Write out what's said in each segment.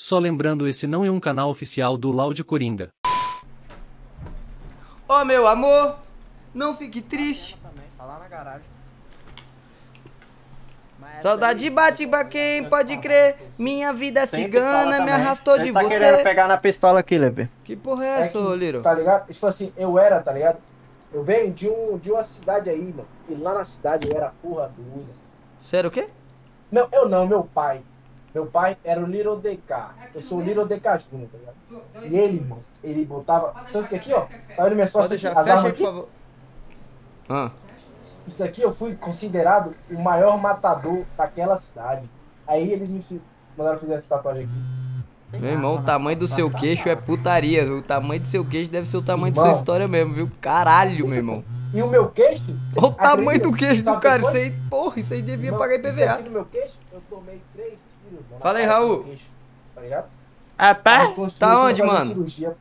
Só lembrando, esse não é um canal oficial do Loud Coringa. Ó, meu amor, não fique triste. Tá lá na garagem. Saudade bate pra quem pode crer. Minha vida Tem cigana pistola me também. arrastou de Ele tá querendo você. pegar na pistola aqui, Levi. Que porra é É essa, ô que, Liro? tá ligado? Tipo assim, tá ligado? Eu venho de uma cidade aí, mano. E lá na cidade eu era porra doida. Sério o quê? Não, eu não, meu pai. Meu pai era o Little DK. Eu sou o Little DK Júnior, tá ligado? E ele, mano, ele botava. Tanto que aqui, ó, tá vendo minhas Pode costas aqui? deixar, As fecha armas aí, aqui? por favor. Ah, Isso aqui eu fui considerado o maior matador daquela cidade. Aí eles mandaram fazer essa tatuagem aqui. meu irmão, o tamanho do seu queixo é putaria. O tamanho do seu queixo deve ser o tamanho de Irmão. sua história mesmo, viu? Caralho, meu irmão. E o meu queixo? Olha o tamanho do queixo do sabe cara. quanto Isso foi? aí, porra, isso aí devia Irmão, pagar isso IPVA. aqui no meu queixo, eu tomei 3 tiros. Mano, Fala aí, na cara do Raul. meu queixo, tá ligado? Tá onde, mano? Cirurgia.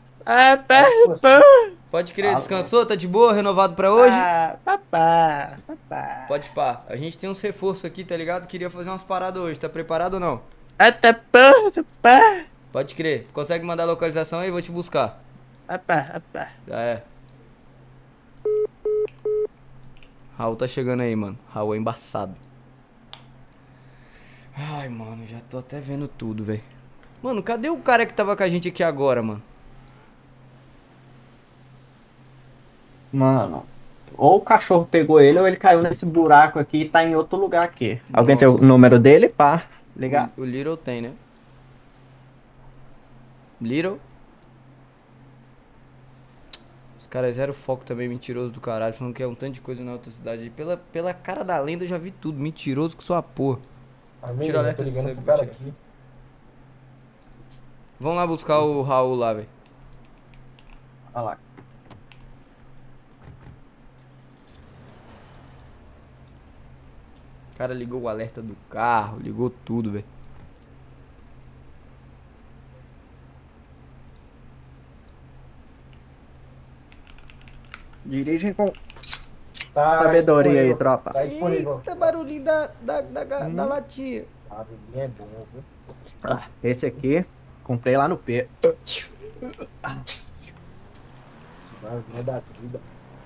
Pode crer, descansou? Tá de boa? Renovado pra hoje? Papá. Pode pá. A gente tem uns reforços aqui, tá ligado? Queria fazer umas paradas hoje. Tá preparado ou não? Pode crer. Consegue mandar a localização aí? Vou te buscar. Já é. Raul tá chegando aí, mano. Raul é embaçado. Ai, mano, já tô até vendo tudo, velho. Mano, cadê o cara que tava com a gente aqui agora, mano? Mano, ou o cachorro pegou ele ou ele caiu nesse buraco aqui e tá em outro lugar aqui. Alguém tem o número dele? Pá, ligar? O Little tem, né? Little? Os caras zero foco também, mentiroso do caralho. Falando que é um tanto de coisa na outra cidade aí. Pela cara da lenda eu já vi tudo. Mentiroso que sua porra. Amigo, Tira o eu alerta tô de ligando sangue, pro cara tira. aqui. Vamos lá buscar o Raul lá, velho. Olha lá. O cara ligou o alerta do carro, ligou tudo, velho. Dirigem com Tá sabedoria aí, disponível. tropa. Tá disponível. Eita, barulhinho da latinha. Ah, bebê é bom, viu? Esse aqui, comprei lá no P. Esse barulhinho é da vida.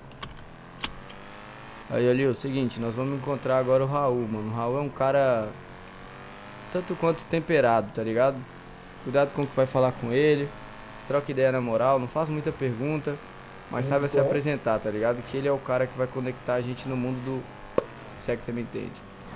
Aí, ali, o seguinte, nós vamos encontrar agora o Raul, mano. O Raul é um cara tanto quanto temperado, tá ligado? Cuidado com o que vai falar com ele. Troca ideia na moral, não faz muita pergunta, mas saiba se apresentar, tá ligado? Que ele é o cara que vai conectar a gente no mundo do... Se é que você me entende.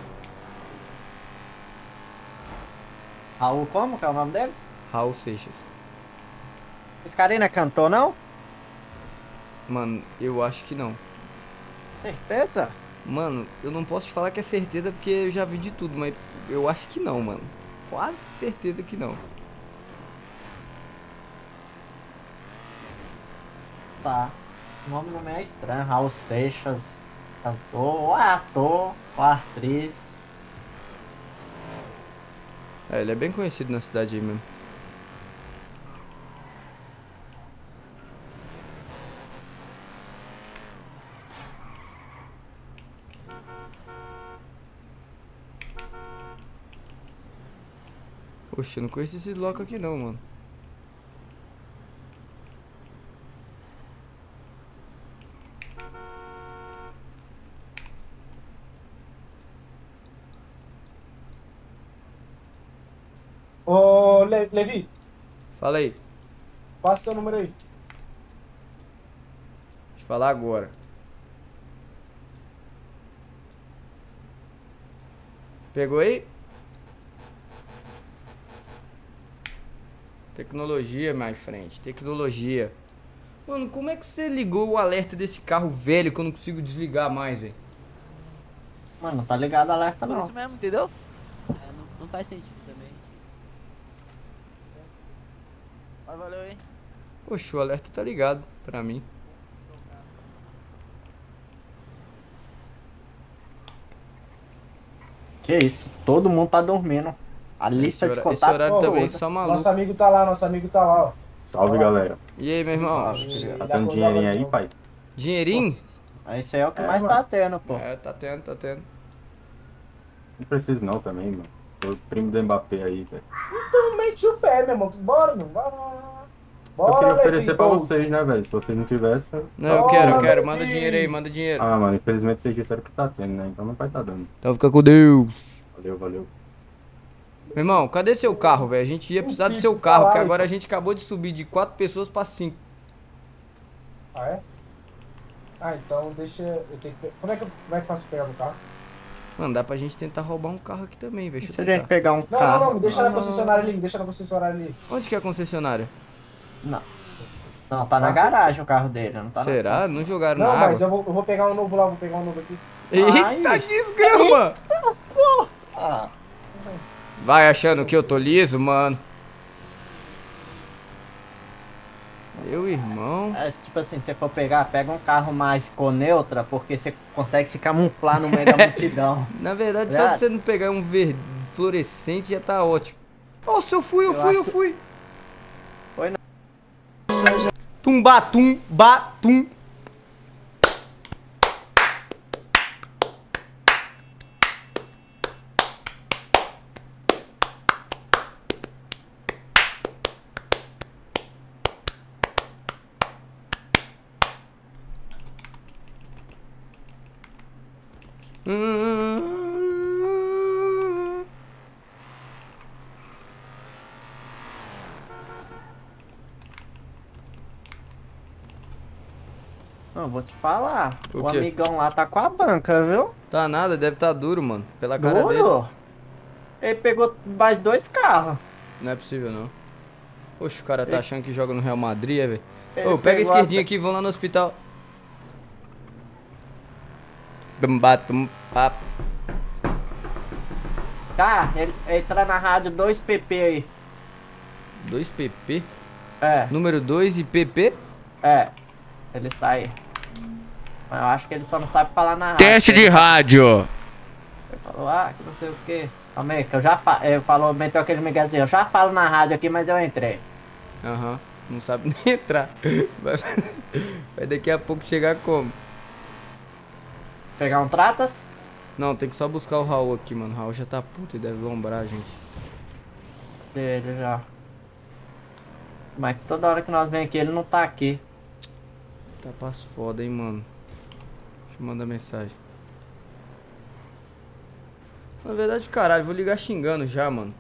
Raul, como que é o nome dele? Raul Seixas. Esse cara aí não é cantor, não? Mano, eu acho que não. Certeza? Mano, eu não posso te falar que é certeza porque eu já vi de tudo, mas eu acho que não, mano. Quase certeza que não. Tá. Esse nome não é estranho. Raul Seixas, cantor, ou é ator, ou atriz. É, ele é bem conhecido na cidade aí mesmo. Poxa, eu não conheço esses loucos aqui não, mano. Ô, Levi, Fala aí. passa teu número aí. Deixa eu falar agora. Pegou aí? Tecnologia, mais frente. Tecnologia. Mano, como é que você ligou o alerta desse carro velho que eu não consigo desligar mais, velho? Mano, não tá ligado alerta Por não. isso mesmo, entendeu? Não faz sentido também. Mas valeu, hein? Poxa, o alerta tá ligado pra mim. Que isso, todo mundo tá dormindo. A lista de Esse contato horário toda. também, só maluco. Nosso amigo tá lá, ó. Salve, galera. E aí, meu irmão? Salve. Tá tendo dinheirinho aí, pai? Dinheirinho? Esse aí é o que É, mais mano. tá tendo, pô. É, tá tendo, tá tendo. Não preciso não também, mano. O primo do Mbappé aí, velho. Então mete o pé, meu irmão. Bora, meu. Bora. Eu Bora, queria oferecer Baby pra Gold. vocês, né, velho? Se vocês não tivessem. Não, eu Bora, quero. baby. Manda dinheiro aí, manda dinheiro. Ah, mano, infelizmente vocês disseram que tá tendo, né? Então não vai tá dando. Então fica com Deus. Valeu, valeu. Meu irmão, cadê seu carro, velho? A gente ia precisar do seu carro, porque agora a gente acabou de subir de 4 pessoas pra 5. Ah, é? Ah, então deixa. Eu tenho que... Como é que eu faço pra pegar no carro? Mano, dá pra gente tentar roubar um carro aqui também, velho. E Deixa se eu a gente tentar. pegar um Não, carro? não, me deixa na concessionária ali. Me deixa na concessionária ali. Onde que é a concessionária? Não. Não, tá na garagem o carro dele, não tá Será? na Não jogaram Não, na mas água? eu vou pegar um novo lá. Vou pegar um novo aqui. Eita, Ai. desgrama! Ah, Vai achando que eu tô liso, mano. Meu irmão. é, tipo assim, se você for pegar, pega um carro mais com neutra, porque você consegue se camuflar no meio da multidão. Na verdade, só Verdade. se você não pegar um verde fluorescente já tá ótimo. Nossa, eu fui. Eu acho que- Foi não. Tumbatum, batum. Não, vou te falar. O O quê? amigão lá tá com a banca, viu? Tá nada, deve tá duro, mano. Pela cara dele. Duro. Ele pegou mais 2 carros. Não é possível, não. Poxa, o cara tá achando que joga no Real Madrid, é, velho. Ele Ô, pega a pegou esquerdinha aqui e vão lá no hospital. Bum, batum, pap. Tá, ele entra na rádio 2PP aí. 2PP? É, Número 2 e PP? é. Ele está aí. Mas eu acho que ele só não sabe falar na rádio. Teste de rádio. Ele falou, que não sei o que. Calma aí, que eu já ele falou, meteu aquele miguezinho. Eu já falo na rádio aqui, mas eu entrei. Aham, não sabe nem entrar. Vai daqui a pouco chegar como? Pegar um Tratas? Não, tem que só buscar o Raul aqui, mano. O Raul já tá puto e deve lombrar a gente. Dele já. Mas toda hora que nós vem aqui, ele não tá aqui. Tá passo foda, hein, mano. Deixa eu mandar mensagem. Na verdade, caralho, vou ligar xingando já, mano.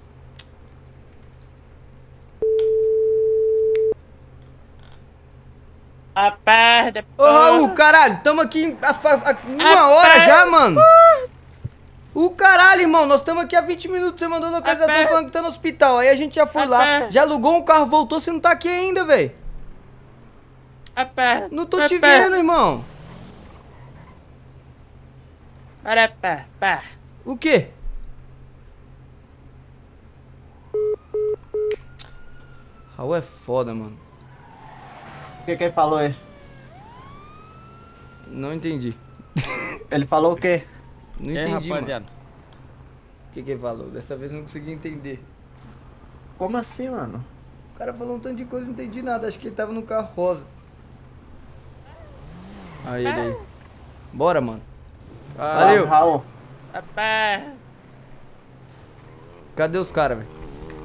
Ô, Raul, caralho, tamo aqui há uma hora já, mano. O caralho, irmão, nós estamos aqui há 20 minutos, você mandou localização falando que tá no hospital. Aí a gente já foi lá, já alugou um carro, voltou, você não tá aqui ainda, velho. Não tô te vendo, irmão. O quê? Raul é foda, mano. O que ele falou aí? Não entendi. Ele falou o quê? Não entendi, mano. O que ele falou? Dessa vez eu não consegui entender. Como assim, mano? O cara falou um tanto de coisa, não entendi nada. Acho que ele tava no carro rosa. Aí ele aí. Bora, mano. Valeu. Raul. Cadê os caras, velho?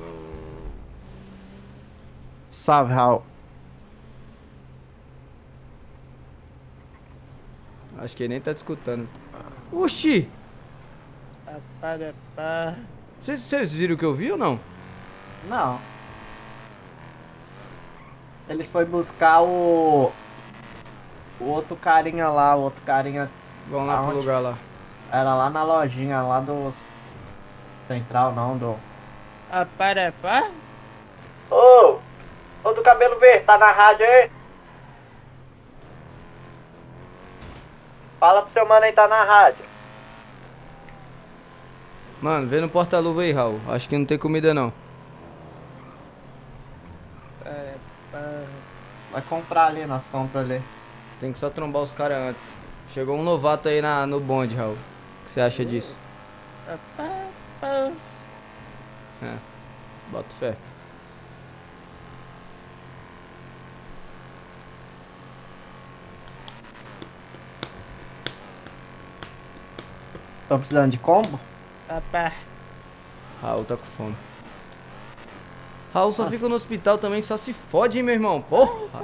Salve, Raul. Acho que ele nem tá te escutando. Oxi! Vocês viram o que eu vi ou não? Não. Eles foi buscar o outro carinha lá, o outro carinha Vamos lá pro Aonde? lugar lá. era lá na lojinha, lá do Central, não, do... Ô do cabelo verde, tá na rádio aí? Fala pro seu mano aí, tá na rádio. Mano, vê no porta-luva aí, Raul. Acho que não tem comida não. Vai comprar ali, nós compramos ali. Tem que só trombar os caras antes. Chegou um novato aí no bonde, Raul. O que você acha disso? É. Bota fé. Tô precisando de combo? Raul tá com fome. Raul só fica no hospital também, só se fode, hein, meu irmão. Porra.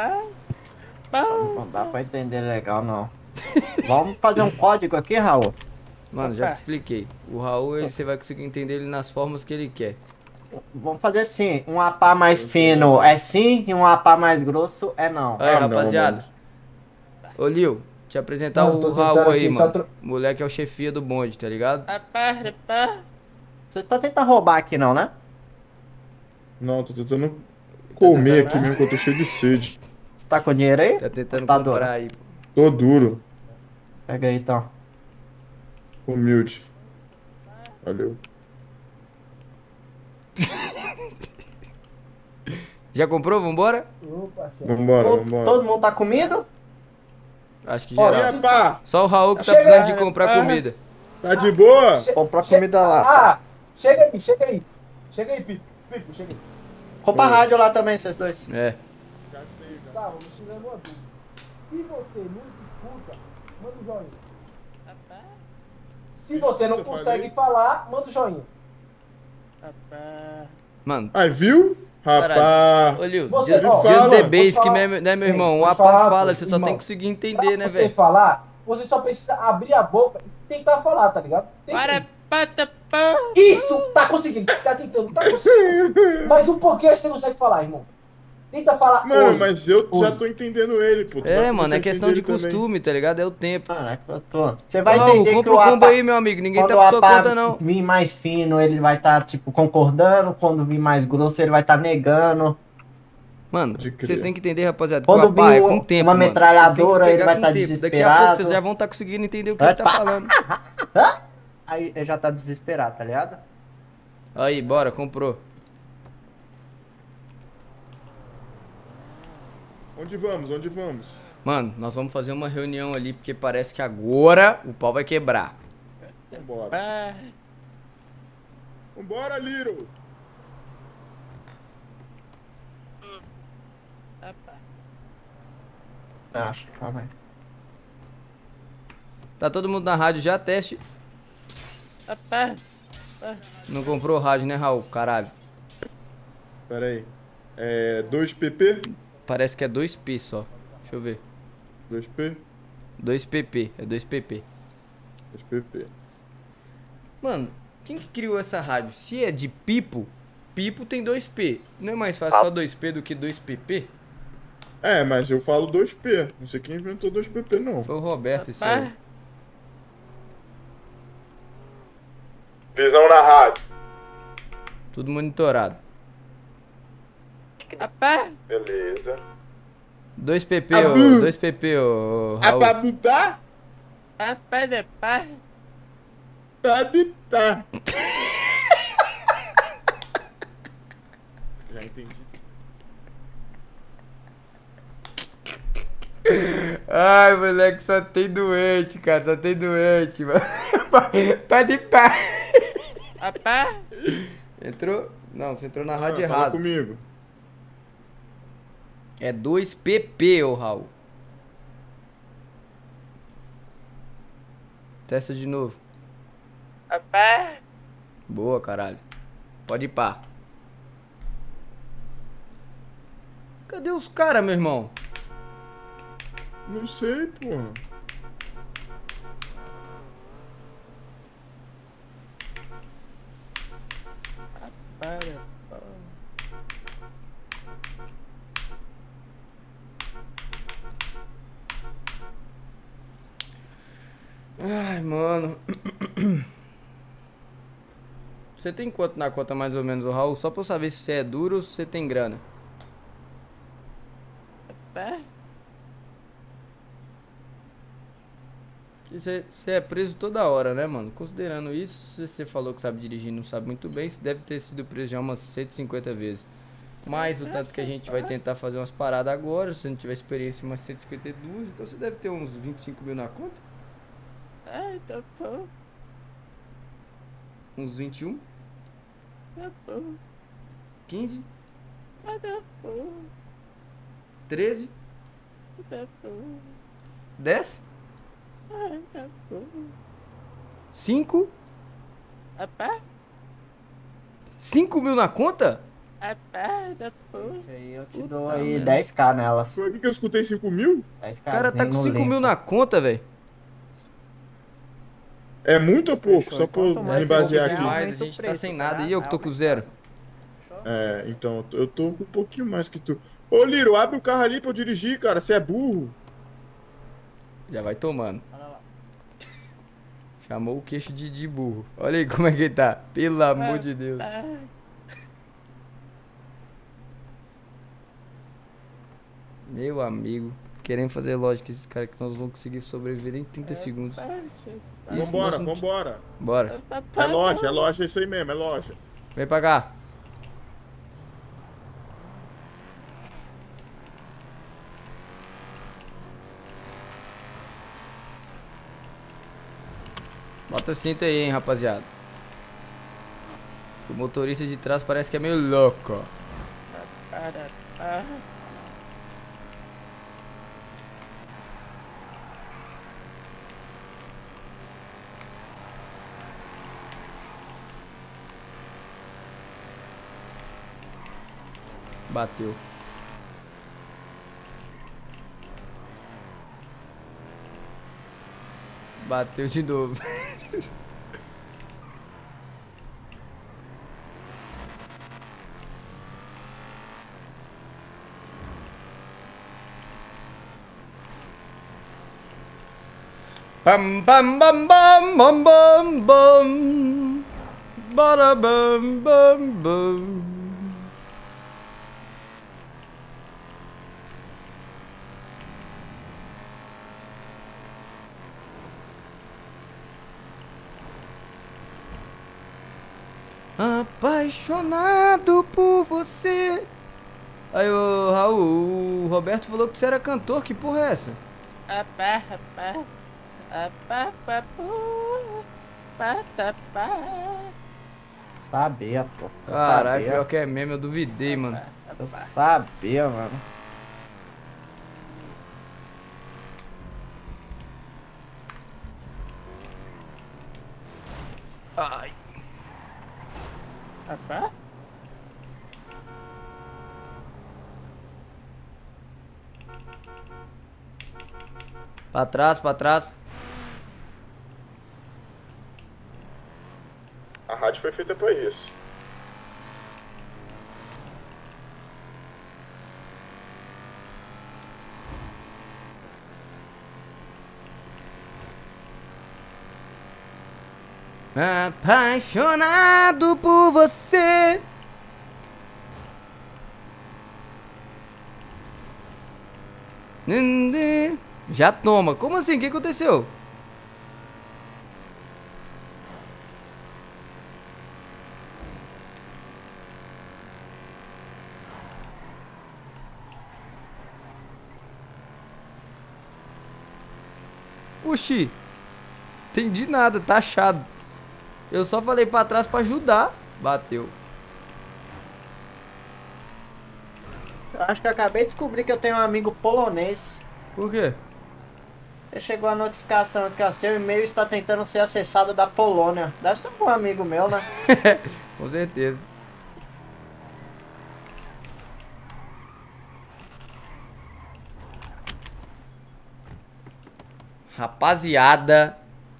Não dá pra entender legal, não. Vamos fazer um código aqui, Raul? Mano, já te expliquei. O Raul, você vai conseguir entender ele nas formas que ele quer. Vamos fazer assim, um apá mais fino é sim e um apá mais grosso é não. Aí, Ah, rapaziada. Ô, Lil, te apresentar Mano, o tô Raul tentando aí, aqui, só mano. Moleque é o chefia do bonde, tá ligado? Vocês estão tentando roubar aqui não, né? Não, tô tentando comer aqui mesmo que eu tô cheio de sede. Você tá com dinheiro aí? Tá tentando Tá comprar duro. aí. Pô. Tô duro. Pega aí então. Humilde. Valeu. Já comprou? Vambora? Opa, chefe. Vambora, vambora. Todo mundo tá comido? Acho que Ó, geral. E aí, pá? Só o Raul que tá Chega, precisando de comprar comida. Tá de boa? Comprou a comida lá. Ah, chega aí, chega aí. Chega aí, Pipo. Pipo, chega aí. Compra a rádio lá também, vocês dois. É. Gustavo, me tirando uma dúvida. Se você não escuta, manda um joinha. Se você não consegue falar, manda um joinha. Mano, Aí, viu? Rapaz. ô Lil, Você- diz ó, os fala, DBs vou que, falar. né, meu Sim, irmão? O vou APA falar, fala, pô, você só irmão. tem que conseguir entender, Pra né, você velho? falar, você só precisa abrir a boca e tentar falar, tá ligado? Isso! Tá conseguindo, tá tentando, tá conseguindo. Mas um pouquinho aí você consegue falar, irmão. Tenta falar. Mano, oi. mas eu Oi. já tô entendendo ele, pô. Tu vai É, começar mano, a é questão entender de ele também. costume, tá ligado? É o tempo. Mano, é que eu tô... Você vai Raul, entender que compra o o combo APA... aí, meu amigo. Ninguém Quando tá o por sua APA conta, não. vir mais fino, ele vai estar, tipo, concordando. Quando vir mais grosso, ele vai estar negando. Mano, Pode crer. vocês têm que entender, rapaziada, que Quando o APA é vir com tempo, uma mano. metralhadora, Vocês têm que ele pegar vai com tá tempo. Daqui a pouco desesperado. vocês já vão estar conseguindo entender o que ele tá falando. Aí ele já tá desesperado, tá ligado? Aí, bora, comprou. Onde vamos? Onde vamos? Mano, nós vamos fazer uma reunião ali, porque parece que agora o pau vai quebrar. Vambora. Vambora, Little. Acho, calma aí. Tá todo mundo na rádio já, teste. Não comprou rádio, né, Raul? Caralho. Pera aí. É 2PP? Parece que é 2P só. Deixa eu ver. 2P? 2PP, é 2PP. 2PP. Mano, quem que criou essa rádio? Se é de Pipo, Pipo tem 2P. Não é mais fácil só 2P do que 2PP? É, mas eu falo 2P. Não sei quem inventou 2PP, não. Foi o Roberto isso aí. Visão na rádio. Tudo monitorado. Beleza. 2PP, Abu. 2PP, ô Raul. Apabutá? Pabitá. Já entendi. Ai, moleque, só tem doente, cara. Só tem doente, mano. Pá de pá. Entrou? Não, você entrou na rádio Fala errado. comigo. É 2PP, ô Raul. Testa de novo. Boa, caralho. Pode ir pá. Cadê os caras, meu irmão? Não sei, porra. Ai, mano. Você tem quanto na conta mais ou menos, ô Raul? Só pra eu saber se você é duro ou se você tem grana. Você é preso toda hora, né, mano? Considerando isso, se você falou que sabe dirigir e não sabe muito bem, você deve ter sido preso já umas 150 vezes. Mais o tanto que a gente vai tentar fazer umas paradas agora, se você não tiver experiência, umas 152, então você deve ter uns 25 mil na conta. Tá bom. Uns 21, Tá bom. 15, Tá bom. 13, Tá bom. 10, Tá bom. 5, Apá? 5 mil na conta? Aperta, pô. Aí eu te dou aí 10k nelas. Foi aqui que eu escutei 5 mil? 10k O cara tá com 5 mil na conta, velho. É muito ou pouco? Só pra eu Quanto mais me você basear tiver, aqui. Mas a aumenta o gente tá preço, sem tá? nada e eu que tô com zero. É, então, eu tô com um pouquinho mais que tu. Ô, Liro, abre o carro ali pra eu dirigir, cara. Você é burro. Já vai tomando. Chamou o queixo de burro. Olha aí como é que ele tá. Pelo amor de Deus. Meu amigo. Querendo fazer lógica esses caras que nós vamos conseguir sobreviver em 30 segundos. Isso, Vambora, nós não- vambora. Bora. É loja, é isso aí mesmo, é loja. Vem pra cá. Bota cinto aí, hein, rapaziada. O motorista de trás parece que é meio louco, ó. Bateu. Bateu de novo. Bam bam bam bam bam bam bam. Bada bam bam bam. Apaixonado por você. Aí, ô Raul, o Roberto falou que você era cantor, que porra é essa? Sabia, pô. Eu Caralho, sabia. pior que é mesmo, eu duvidei, mano. Eu sabia, mano. Ai. Pra trás, pra trás. A rádio foi feita pra isso. Apaixonado por você. Já toma. Como assim? O que aconteceu? Oxi. Entendi nada, tá achado. Eu só falei pra trás pra ajudar. Bateu. Eu acho que eu acabei de descobrir que eu tenho um amigo polonês. Por quê? Chegou a notificação aqui, ó. Seu e-mail está tentando ser acessado da Polônia. Deve ser um bom amigo meu, né? Com certeza. Rapaziada,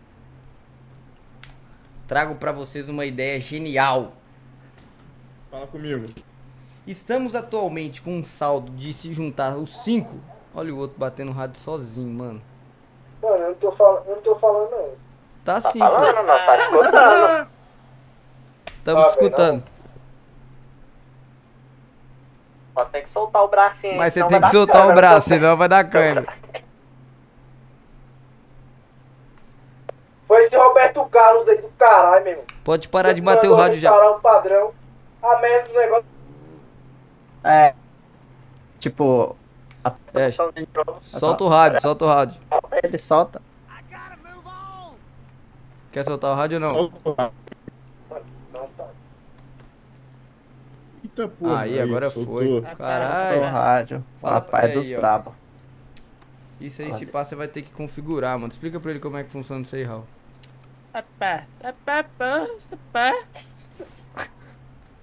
trago pra vocês uma ideia genial. Fala comigo. Estamos atualmente com um saldo de se juntar os 5. Olha o outro batendo rádio sozinho, mano. Mano, eu não tô falando não. Tá sim, Falando, pô. não, tá escutando. Tamo te escutando. Só tem que soltar o bracinho. Mas você senão tem vai que dar soltar o câmera. braço, senão vai dar câimbra. Foi esse Roberto Carlos aí do caralho, meu irmão. Pode parar de bater o rádio já. Um padrão, a merda do negócio. É. Tipo. É, solta o rádio, solta o rádio. Ele solta. Quer soltar o rádio ou não? Não, tá. Eita porra. Aí, agora soltou. foi. O Caralho. rádio. Fala Papai pra dos ele aí, ó. brabo. Isso aí, se passa, você vai ter que configurar, mano. Explica pra ele como é que funciona isso aí, Raul.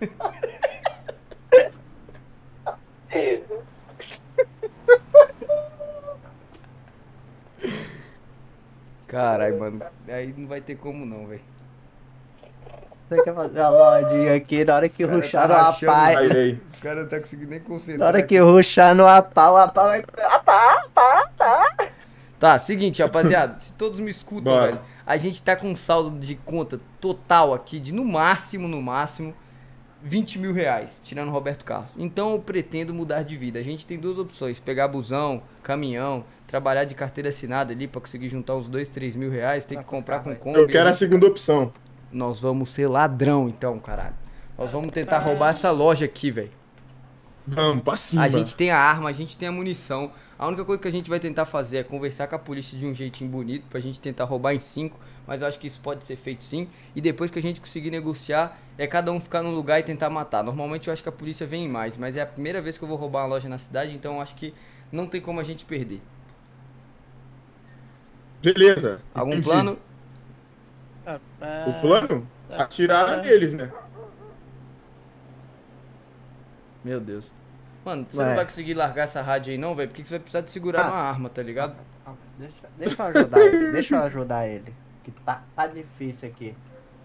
Caralho, mano. Aí não vai ter como não, velho. Você quer fazer a lojinha aqui, na hora que cara ruxar tá no rachando, apá. Aí, aí. Os caras não tá conseguindo nem Na concentrar. hora que ruxar no apá, o apá vai. Tá, seguinte, rapaziada. Se todos me escutam, Bora. velho. A gente tá com um saldo de conta total aqui de no máximo, 20 mil reais, tirando o Roberto Carlos. Então eu pretendo mudar de vida. A gente tem duas opções: pegar busão, caminhão, trabalhar de carteira assinada ali pra conseguir juntar uns 2, 3 mil reais. Tem que comprar com Kombi. Eu quero a segunda opção. Nós vamos ser ladrão, então, caralho. Nós vamos tentar roubar essa loja aqui, velho. Vamos, pra cima. A gente tem a arma, a gente tem a munição. A única coisa que a gente vai tentar fazer é conversar com a polícia de um jeitinho bonito pra gente tentar roubar em 5. Mas eu acho que isso pode ser feito sim. E depois que a gente conseguir negociar, é cada um ficar num lugar e tentar matar. Normalmente eu acho que a polícia vem em mais, mas é a primeira vez que eu vou roubar uma loja na cidade, então eu acho que não tem como a gente perder. Beleza. Algum entendi. plano? O plano? Atirar neles, né? Meu Deus. Mano, você Ué. não vai conseguir largar essa rádio aí não, velho? Porque você vai precisar de segurar uma arma, tá ligado? Deixa eu ajudar ele. Deixa eu ajudar ele. Que tá difícil aqui.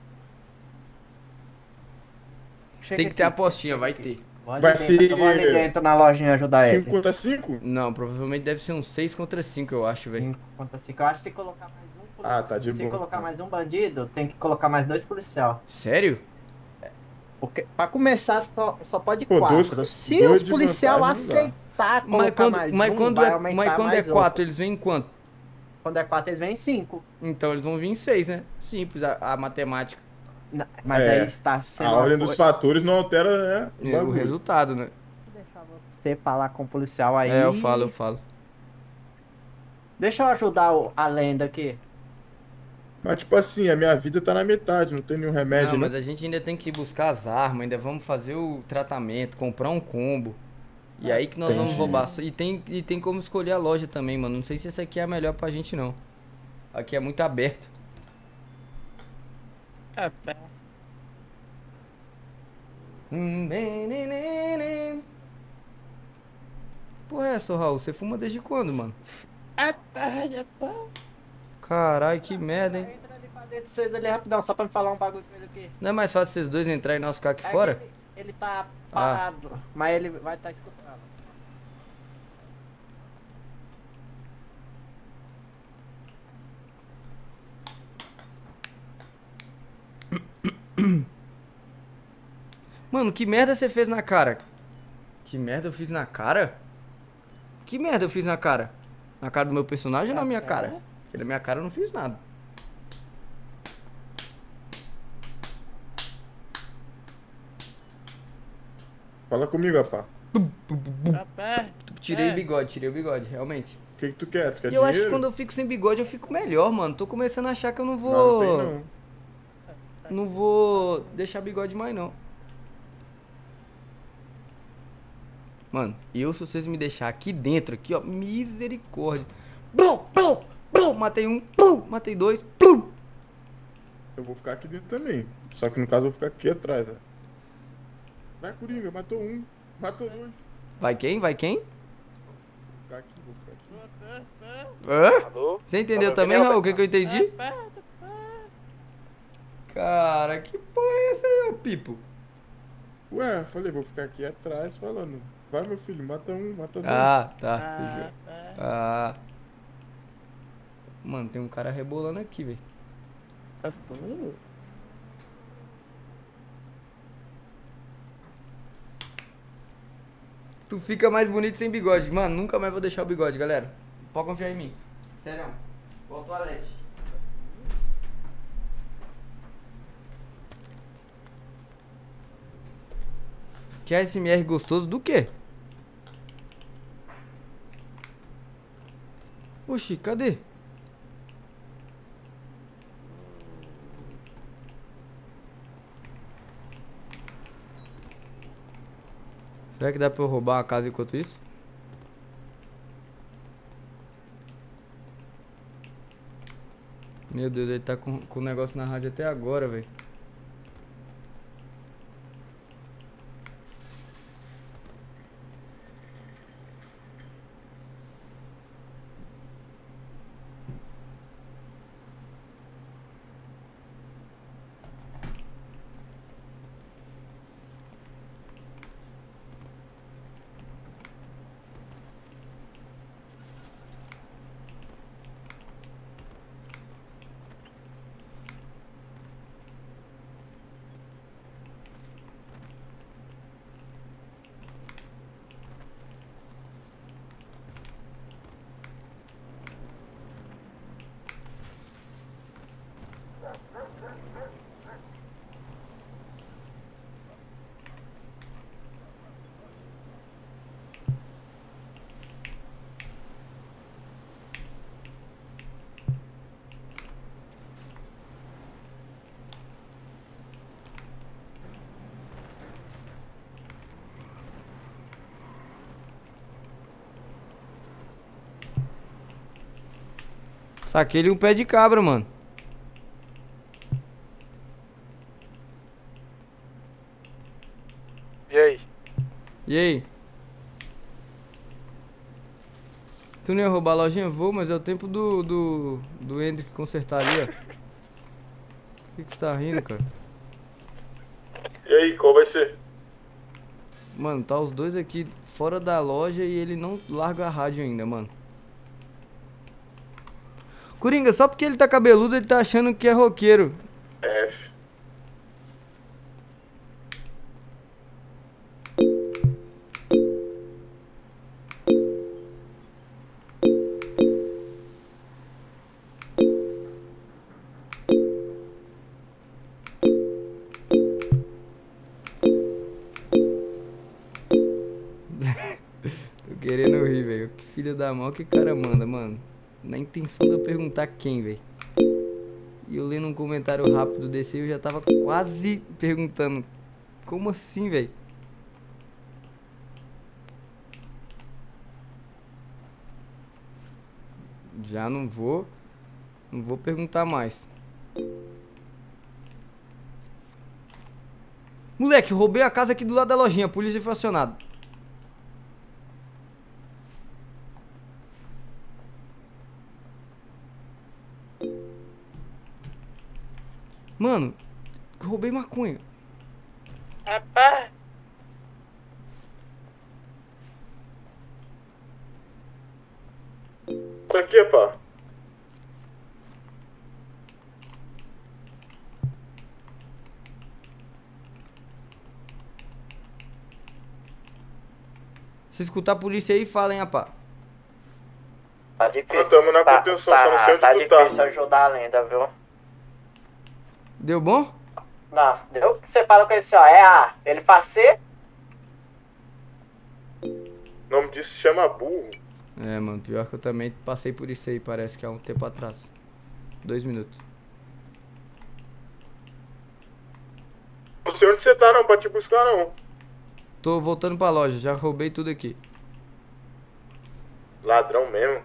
Chega Tem que ter aqui. apostinha, vai ter. Vou ali Vai dentro, ser- eu vou ali dentro na lojinha ajudar ele. 5 contra 5? Não, provavelmente deve ser uns 6 contra 5, eu acho, velho. 5 contra 5. Eu acho que se colocar mais um policial. Ah, tá de se boa. colocar mais um bandido, tem que colocar mais 2 policial. Sério? Porque pra começar só pode Pô, 4. dois- Se dois os de policial vantagem não dá. aceitar Mas colocar quando, mais mas um, quando vai é, aumentar mas quando é mais 4, outro. eles vêm em quanto? Quando é 4, eles vêm em 5. Então eles vão vir em 6, né? Simples a matemática. Mas É, aí está sendo A uma ordem dos coisa- fatores não altera, né? É o bagulho. resultado, né? Deixar você falar com o policial aí. É, eu falo. Deixa eu ajudar a lenda aqui. Mas, tipo assim, a minha vida tá na metade, não tem nenhum remédio, Não, né? mas a gente ainda tem que buscar as armas, ainda vamos fazer o tratamento, comprar um combo. E aí que nós vamos Entendi. roubar. E tem como escolher a loja também, mano. Não sei se essa aqui é a melhor pra gente, não. Aqui é muito aberto. Porra, é essa, Raul? Você fuma desde quando, mano? Caralho, que merda, hein? Entra ali pra dentro de vocês ali rapidão, só pra me falar um bagulho com ele aqui. Não é mais fácil vocês dois entrarem e nós ficar aqui É fora? que ele tá parado, mas ele vai estar escutando. Mano, que merda você fez na cara? Que merda eu fiz na cara? Que merda eu fiz na cara? Na cara do meu personagem ou na minha cara? Porque na minha cara eu não fiz nada. Fala comigo, rapá. Tirei o bigode, realmente. O que tu quer? Tu quer E eu acho que dinheiro? quando eu fico sem bigode eu fico melhor, mano. Tô começando a achar que eu não Não, não tem vou. não. Não vou deixar bigode mais não. Mano, eu se vocês me deixar aqui dentro, aqui, ó, misericórdia. Blum, blum, blum, matei um, blum, matei dois, blum. Eu vou ficar aqui dentro também. Só que no caso eu vou ficar aqui atrás, ó. Vai, Coringa, matou um. Matou dois. Vai quem? Vai quem? Vou ficar aqui. Hã? Alô? Você entendeu Tá me também, ouvindo, Raul? O que que eu entendi? Cara, que porra é essa aí, ô Pipo? Ué, eu falei, vou ficar aqui atrás falando. Vai, meu filho, mata um, mata dois. Ah, tá. Fechou. Ah. Mano, tem um cara rebolando aqui, velho. Tu fica mais bonito sem bigode. Mano, nunca mais vou deixar o bigode, galera. Pode confiar em mim. Sério. Vou ao toalete. Que ASMR gostoso do quê? Oxi, cadê? Será que dá pra eu roubar a casa enquanto isso? Meu Deus, ele tá com o negócio na rádio até agora, velho. Saquei ele um pé de cabra, mano. E aí? E aí? Tu não ia roubar a lojinha? Vou, mas é o tempo do Hendrick consertar ali, ó. Por que você tá rindo, cara? E aí, qual vai ser? Mano, tá os dois aqui fora da loja e ele não larga a rádio ainda, mano. Coringa, só porque ele tá cabeludo, ele tá achando que é roqueiro. F. Tô querendo rir, velho. Que filho da mão que cara manda, mano. Na intenção de eu perguntar quem, velho. E eu lendo um comentário rápido desse, eu já tava quase perguntando. Como assim, velho? Já não vou perguntar mais. Moleque, roubei a casa aqui do lado da lojinha. A polícia foi acionada. Mano, roubei maconha. Rapaz, Tá aqui, pá. Se escutar a polícia aí, falem, rapá. Tá difícil. Nós tamo na contenção, só não sei onde tá tu tá. difícil ajudar a lenda, viu? Deu bom? Não, deu que você fala com ele assim, ó. É A. Ele faz C. O nome disso se chama burro. É, mano, pior que eu também passei por isso aí, parece que há um tempo atrás. 2 minutos. Não sei onde você tá, não, pra te buscar, não. Tô voltando pra loja, já roubei tudo aqui. Ladrão mesmo.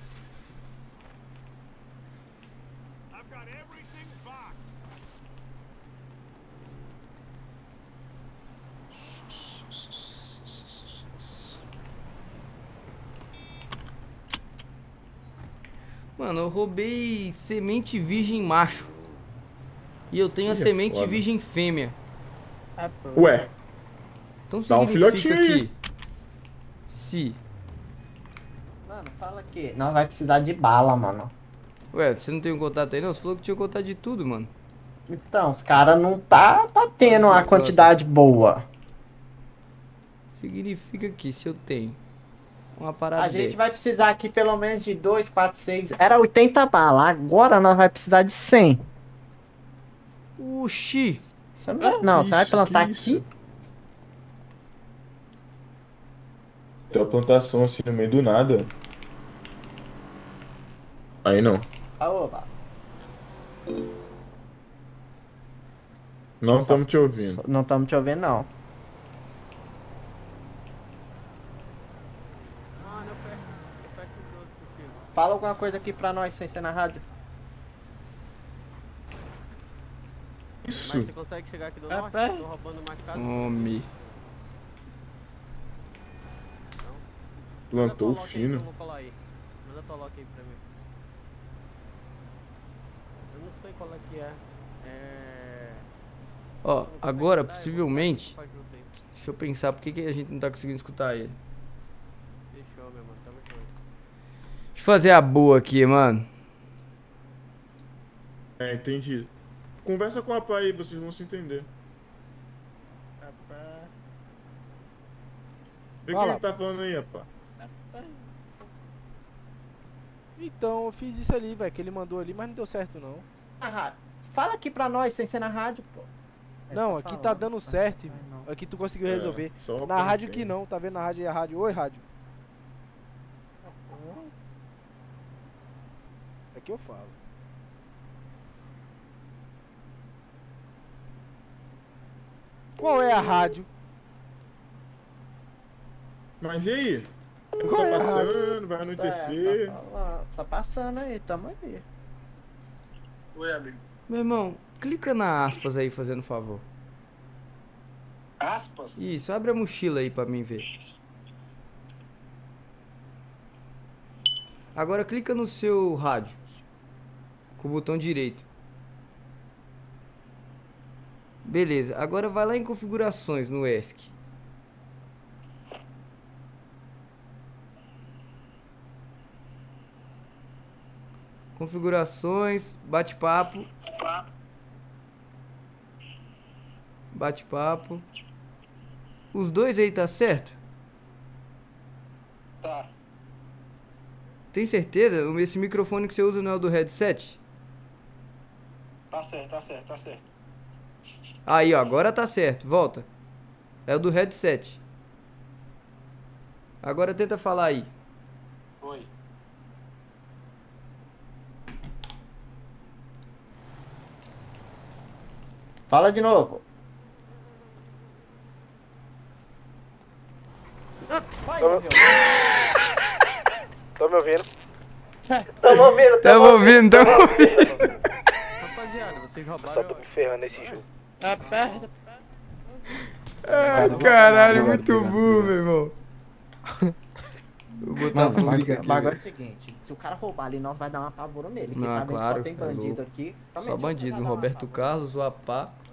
Mano, eu roubei semente virgem macho. E eu tenho a Ih, é semente foda. virgem fêmea. Ué, Então Dá um significa filhotinho aí. que se... Mano, fala que nós vai precisar de bala, mano. Ué, você não tem um contato aí não? Você falou que tinha contato de tudo, mano. Então, os caras não tá tendo uma quantidade boa. Significa que se eu tenho uma parada A gente dessa- vai precisar aqui pelo menos de 2, 4, 6. Era 80 bala, agora nós vai precisar de 100. Oxi! Você não, você vai isso, plantar que isso? aqui? Tem uma plantação assim no meio do nada. Aí não. Ah, oba. Não estamos te ouvindo. Não estamos te ouvindo, não. Fala alguma coisa aqui pra nós sem ser na rádio. Isso. mas você consegue chegar aqui do norte? Tô roubando mais casa. Homem. Plantou Manda tua lock aí que fino. eu vou colar aí. Manda tua lock aí pra mim. Eu não sei qual é que é. Ó, agora, Dá, eu vou possivelmente... botar junto aí. Deixa eu pensar, por que, que a gente não tá conseguindo escutar ele? Fechou, meu mano. Tamo junto. Deixa eu fazer a boa aqui, mano. É, entendi. Conversa com a pai aí, vocês vão se entender. Vê o que Fala. ele tá falando aí, rapaz. Então, eu fiz isso ali, velho, que ele mandou ali, mas não deu certo não. Na rádio. Fala aqui pra nós sem ser na rádio, pô. Não, aqui tá dando certo. Aqui tu conseguiu resolver. Na rádio que não, tá vendo na rádio aí a rádio? Oi, rádio. Aqui eu falo. Qual é a rádio? Mas e aí? Tá passando, vai anoitecer. Tá passando aí, tamo aí. Oi, amigo. Meu irmão, clica na aspas aí, fazendo favor. Aspas? Isso, abre a mochila aí pra mim ver. Agora clica no seu rádio. Com o botão direito. Beleza, agora vai lá em configurações no ESC. Configurações, bate-papo. Bate-papo. Os dois aí tá certo? Tá. Tem certeza? Esse microfone que você usa não é o do headset? Tá certo, tá certo, tá certo. Aí, ó, agora tá certo. Volta. É o do headset. Agora tenta falar aí. Oi. Fala de novo. Tô me ouvindo? Tamo ouvindo. Rapaziada, vocês Só roubaram. tô me ferrando nesse jogo. Ai, caralho, muito burro, meu irmão. Vou botar Mano, mas público aqui. o bagulho é o seguinte, se o cara roubar ali, nós vai dar uma pavoro nele. Que Não, tá vendo que claro, só tem é bandido louco. aqui. Só Realmente, bandido. vai dar uma Roberto pavoro. Carlos, o Apá.